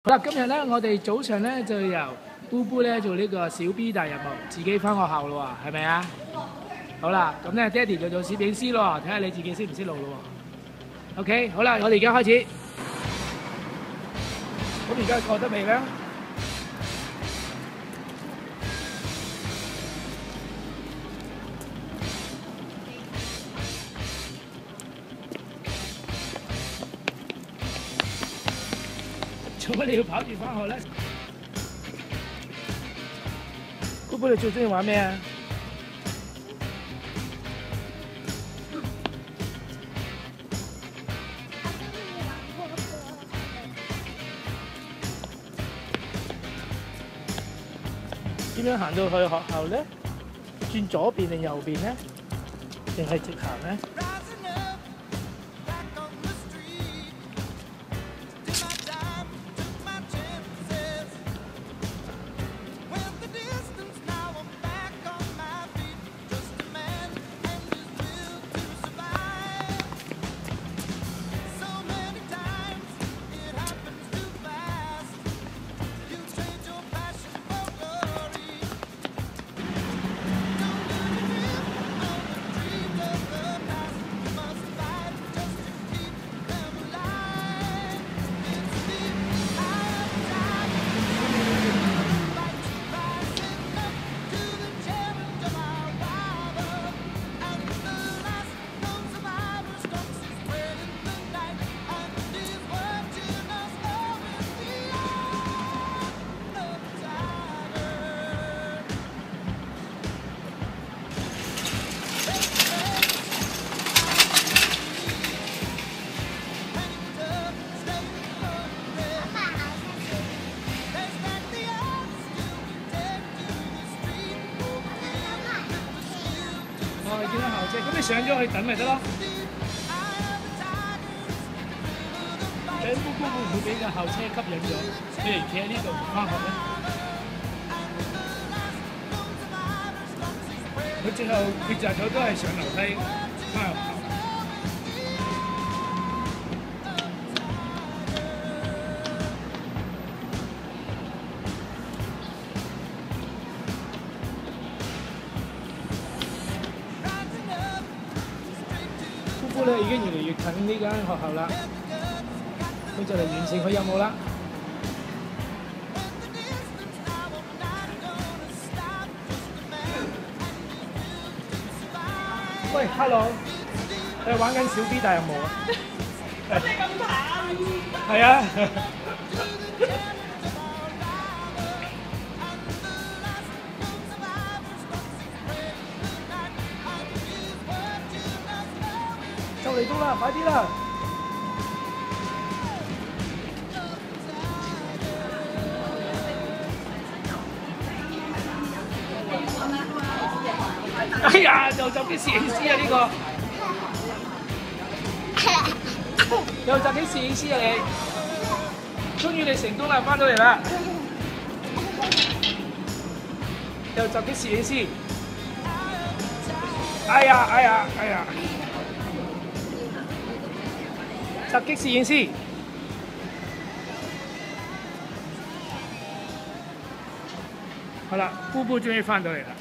好啦，今日咧我哋早上咧就由 Boo 咧做呢個小 B 大任務，自己翻學校咯喎，係咪啊？好啦，咁咧爹哋就做攝影師咯，睇下你自己識唔識路咯喎。OK， 好啦，我哋而家開始。咁而家過得未咧？做乜你要跑住翻學咧？Boo，你最中意玩咩啊？點樣行到去學校咧？轉左邊定右邊咧？定係直行咧？見到校車，咁你上咗去等咪得咯。Boo 會唔會俾個校車吸引咗？你哋企喺呢度唔翻學咧？佢最後抉擇咗都係上樓梯翻學校。Boo 咧已經越嚟越近呢間學校啦，佢就嚟完成佢任務啦。喂 ，Hello， 你玩緊小 B 大任務啊？ 你咁慘？ 係啊。就嚟到啦，快啲啦！哎呀，又襲擊攝影師啊！呢個又襲擊攝影師啊！你，終於你成功啦，翻到嚟啦！又襲擊攝影師！哎呀！襲擊攝影師，好啦，Boo 終於翻到嚟啦。